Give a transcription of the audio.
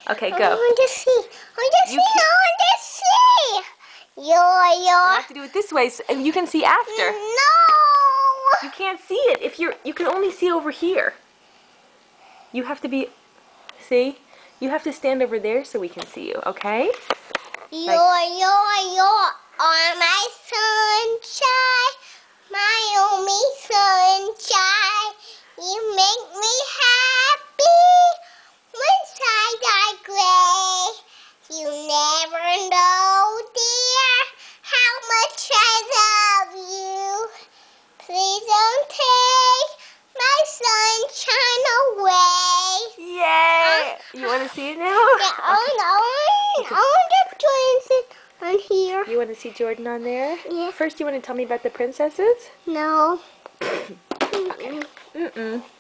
Okay, go. I want to see. I want to see. I want to see. You have to do it this way, and you can see after. No. You can't see it if you can only see over here. You have to be, see? You have to stand over there so we can see you, okay? You are my sunshine, my only sunshine. You make me happy when skies are gray. You never know, dear, how much I love you. Please don't take my sunshine away. Yay! You want to see it now? Yeah, I want to sit on here. You want to see Jordan on there? Yeah. First, you want to tell me about the princesses? No. Okay. Mm-mm.